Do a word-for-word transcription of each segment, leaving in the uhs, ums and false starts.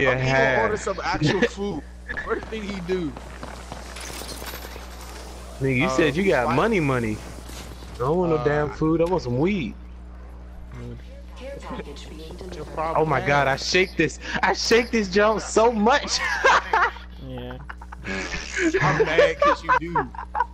Yeah, He gonna order some actual food. First thing he do. Nigga, you Uh, said you got why- money, money. I don't want no Uh, damn food. I want some weed. Your problem Oh my now. god, I shake this. I shake this jump so much. Yeah. I'm mad because you do.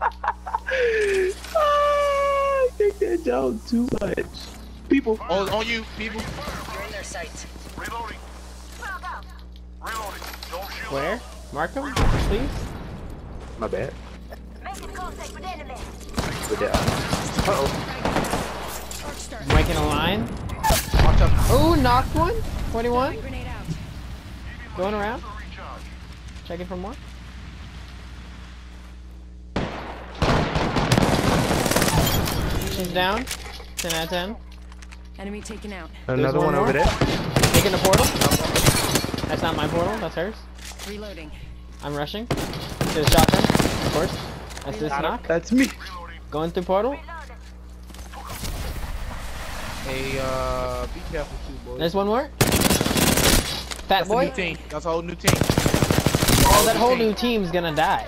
I shake that jump too much. People. Oh, on you, people. You're in their sights. Reloading. Reloading. Don't shoot. Where? Mark him, please. My bad. Making contact with enemy. With that. Uh oh. Making a line. Watch out. Oh, knocked one. twenty-one. Going around. Checking for more. She's down. ten out of ten. Enemy taken out. Another one one more. over there. Taking the portal. That's not my portal. That's hers. Reloading. I'm rushing. To the shotgun. Of course. That's this knock. That's me. Going through portal. Hey, uh, be careful too, boys. There's one more. Fat That's a boy. new team. That's a whole new team. Oh, that whole new team's gonna die.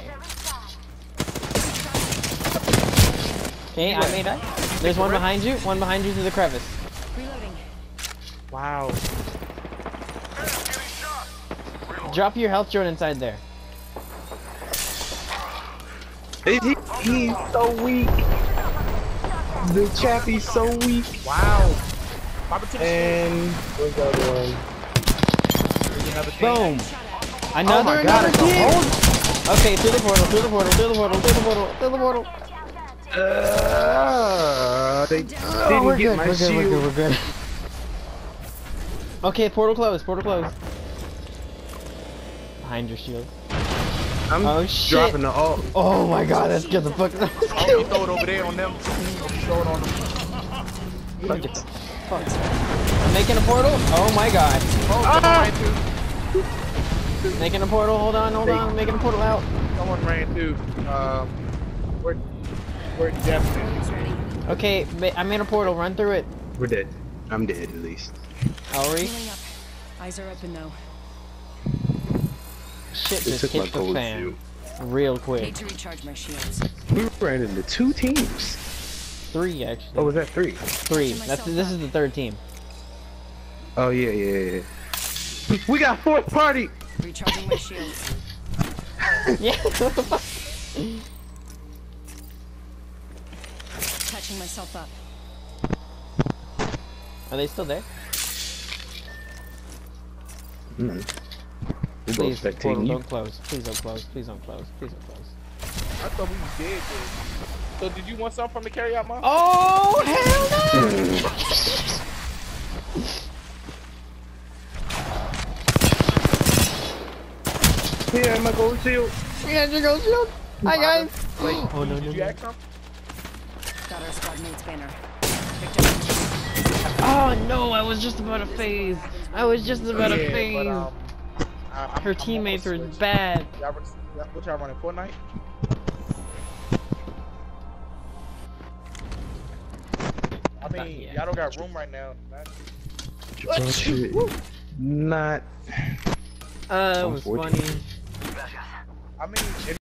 Okay, I may die. There's one behind you. One behind you through the crevice. Reloading. Wow. Drop your health drone inside there. He, he, he's so weak. The chappie's so weak. Wow. Pop it to the And where's the other one? There's another team. Boom. Another, Oh my god, another it's a team. whole. Okay, through the portal, through the portal, through the portal, through the portal, through the portal. Uh, they Oh, didn't we're get good, my we're good, shield. we're good, we're good. Okay, portal closed, portal closed. Behind your shield. I'm Oh, shit. dropping the ult. Oh my god, that's good the fuck. Oh, you throw it over there on them. You throw it on them. Fuck it. Fuck. I'm making a portal. Oh my god. Oh, Ah! someone ran through. Making a portal. Hold on, hold on. Making a portal out. Someone ran through. Um, we're, we're definitely ready. Okay, ma I made a portal. Run through it. We're dead. I'm dead at least. Ellery. Healing up. Eyes are open though. Shit They just took my hit the gold fan. shield. Real Need quick. to recharge my shields. We ran into two teams. Three actually. Oh, was that three? Three. That's this is the third team. Oh yeah, yeah, yeah. We got fourth party. Recharging my shields. Yeah. What the fuck? Patching myself up. Are they still there? Mm. We both Please, portal, spectating you. don't close. Please don't close. Please don't close. Please don't close. I thought we was dead, dude. So did you want something from the carry out, mom? Oh hell no! Yeah, my gold shield. Yeah, your gold shield. Hi guys. Wait, Oh no no did you no. ask something? Got our squad mate's banner. Oh no! I was just about to phase. I was just about to Yeah, phase. but, um, I, I'm, Her I'm teammates were almost switched. bad. Y'all, what y'all running, Fortnite? I mean, yet. y'all don't got room right now. Not. Uh, it was Unfortunate. funny. I mean, if